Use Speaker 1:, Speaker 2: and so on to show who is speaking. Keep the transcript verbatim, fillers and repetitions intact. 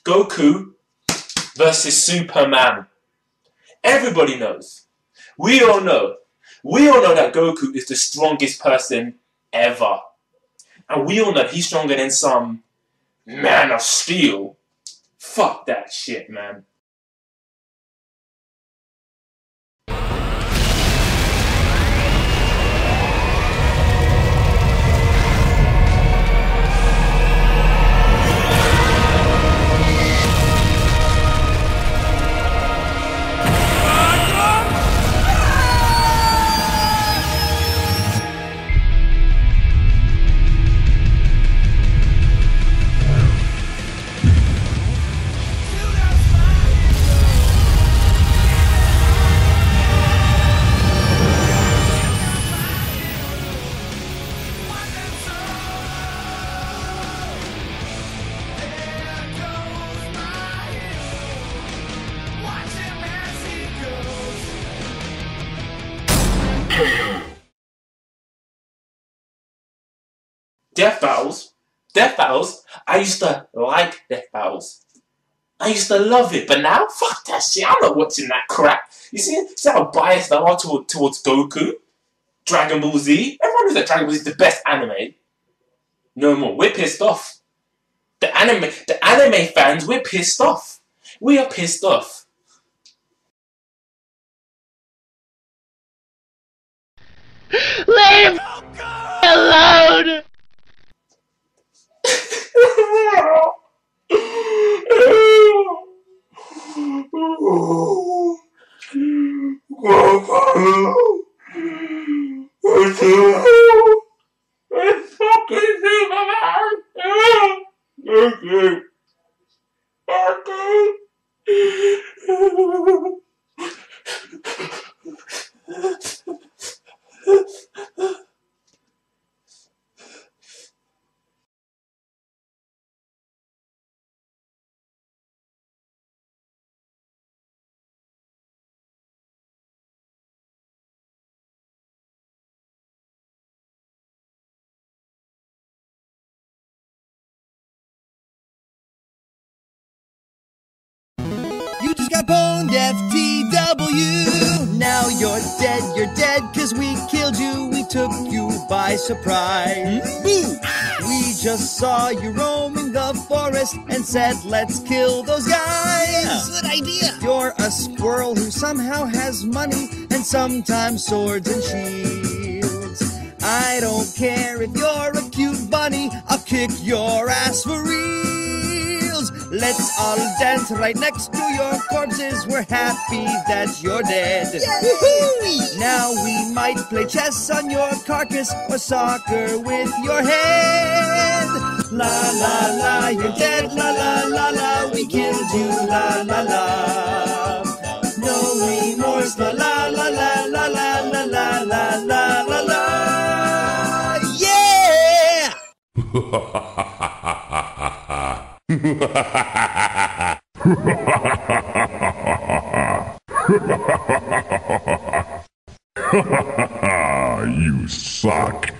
Speaker 1: Goku versus Superman. Everybody knows. We all know. We all know that Goku is the strongest person ever. And we all know he's stronger than some Man of Steel. Fuck that shit, man. Death battles, death battles, I used to like death battles. I used to love it, but now, fuck that shit, I'm not watching that crap. You see, see how biased I are toward, towards Goku? Dragon Ball Z? Everyone knows that Dragon Ball Z is the best anime. No more, we're pissed off. The anime, the anime fans, we're pissed off. We are pissed off.
Speaker 2: Leave me alone!
Speaker 1: It's fucking Superman! Okay. Okay.
Speaker 3: You just got boned, F T W. Now you're dead, you're dead, cause we killed you, we took you by surprise. Boo! We just saw you roaming the forest and said, let's kill those guys.
Speaker 2: Good idea.
Speaker 3: You're a squirrel who somehow has money and sometimes swords and shields. I don't care if you're a cute bunny, I'll kick your ass for reals. Let's all dance right next to your corpses. We're happy that you're dead. Woohoo! Now we might play chess on your carcass or soccer with your head. La la la, you're dead. La la la la, we killed you. La la la. No remorse. La la la la la la la la la la la la. Yeah!
Speaker 4: You suck.